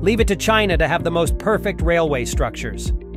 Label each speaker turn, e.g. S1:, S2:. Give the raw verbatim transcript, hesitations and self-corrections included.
S1: Leave it to China to have the most perfect railway structures.